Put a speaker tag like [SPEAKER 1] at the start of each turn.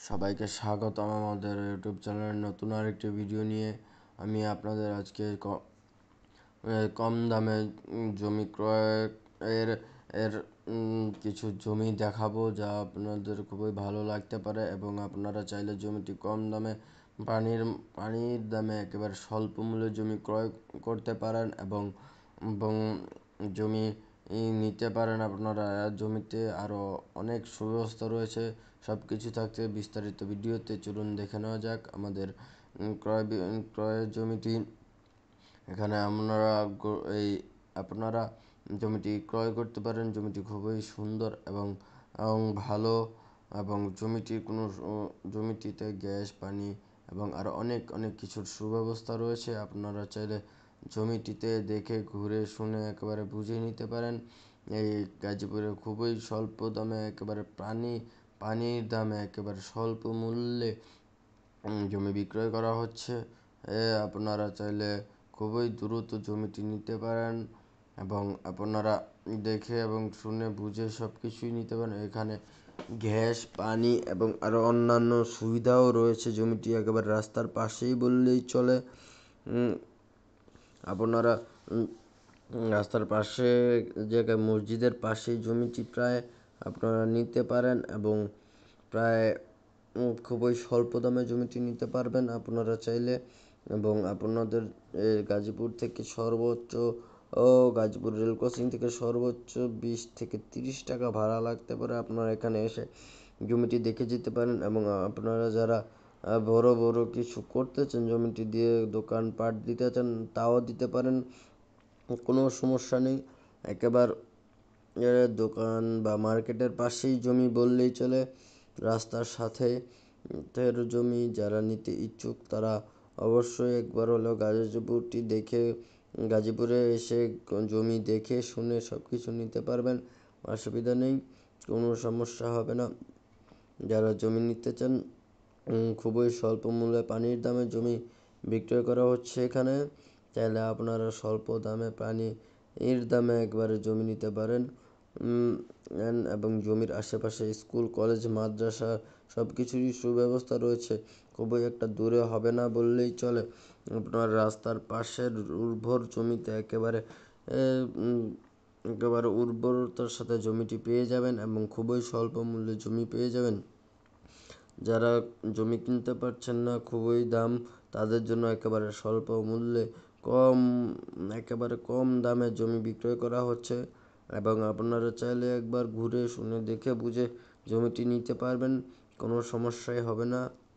[SPEAKER 1] সবাইকে স্বাগতম আমাদের ইউটিউব চ্যানেলের নতুন আরেকটি ভিডিও নিয়ে। আমি আপনাদের আজকে কম দামে জমি ক্রয়ের এর কিছু জমি দেখাবো, যা আপনাদের খুবই ভালো লাগতে পারে এবং আপনারা চাইলে জমিটি কম দামে পানির দামে একেবারে স্বল্প মূল্যে জমি ক্রয় করতে পারেন এবং এবং জমি নিতে পারেন। আপনারা জমিতে আরও অনেক সুব্যবস্থা রয়েছে। সব কিছু থাকছে বিস্তারিত ভিডিওতে, চলুন দেখে নেওয়া যাক আমাদের ক্রয়ের জমিটি। এখানে আপনারা জমিটি ক্রয় করতে পারেন। জমিটি খুবই সুন্দর এবং ভালো, এবং জমিটিতে গ্যাস, পানি এবং আরও অনেক অনেক কিছুর সুব্যবস্থা রয়েছে। আপনারা চাইলে জমিটিতে দেখে ঘুরে শুনে একেবারে বুঝে নিতে পারেন। এই গাজীপুরে খুবই স্বল্প দামে একেবারে পানির দামে একেবারে স্বল্প মূল্যে জমি বিক্রয় করা হচ্ছে। আপনারা চাইলে খুবই দ্রুত জমিটি নিতে পারেন এবং আপনারা দেখে এবং শুনে বুঝে সব কিছুই নিতে পারেন। এখানে গ্যাস, পানি এবং আরও অন্যান্য সুবিধাও রয়েছে। জমিটি একেবারে রাস্তার পাশেই বললেই চলে। আপনারা রাস্তার পাশে জায়গায় মসজিদের পাশেই জমিটি প্রায় আপনারা নিতে পারেন এবং প্রায় খুবই স্বল্প দামে জমিটি নিতে পারবেন আপনারা চাইলে। এবং আপনাদের গাজীপুর থেকে গাজীপুর রেল ক্রসিং থেকে সর্বোচ্চ 20 থেকে 30 টাকা ভাড়া লাগতে পারে। আপনারা এখানে এসে জমিটি দেখে যেতে পারেন এবং আপনারা যারা বড় বড় কিছু করতে চান, জমিটি দিয়ে দোকানপাট দিতে চান, তাও দিতে পারেন, কোনো সমস্যা নেই। একেবারে দোকান বা মার্কেটের পাশেই জমি বললেই চলে। রাস্তার সাথে জমি যারা নিতে ইচ্ছুক তারা অবশ্যই একবার হলেও গাজীপুরে এসে জমি দেখে শুনে সব কিছু নিতে পারবেন। অসুবিধা নেই, কোনো সমস্যা হবে না। যারা জমি নিতে চান, খুবই স্বল্প মূল্যে পানির দামে জমি বিক্রয় করা হচ্ছে এখানে। চাইলে আপনারা স্বল্প দামে পানির দামে একবারে জমি নিতে পারেন এবং জমির আশেপাশে স্কুল, কলেজ, মাদ্রাসা সব কিছুরই সুব্যবস্থা রয়েছে। খুবই একটা দূরে হবে না বললেই চলে। আপনার রাস্তার পাশের উর্বর জমিতে একেবারে উর্বরতার সাথে জমিটি পেয়ে যাবেন এবং খুবই স্বল্প মূল্যে জমি পেয়ে যাবেন। যারা জমি কিনতে পারছেন না, খুবই দাম, তাদের জন্য একেবারে স্বল্প মূল্যে একেবারে কম দামে জমি বিক্রয় করা হচ্ছে এবং আপনারা চাইলে একবার ঘুরে শুনে দেখে বুঝে জমিটি নিতে পারবেন, কোনো সমস্যাই হবে না।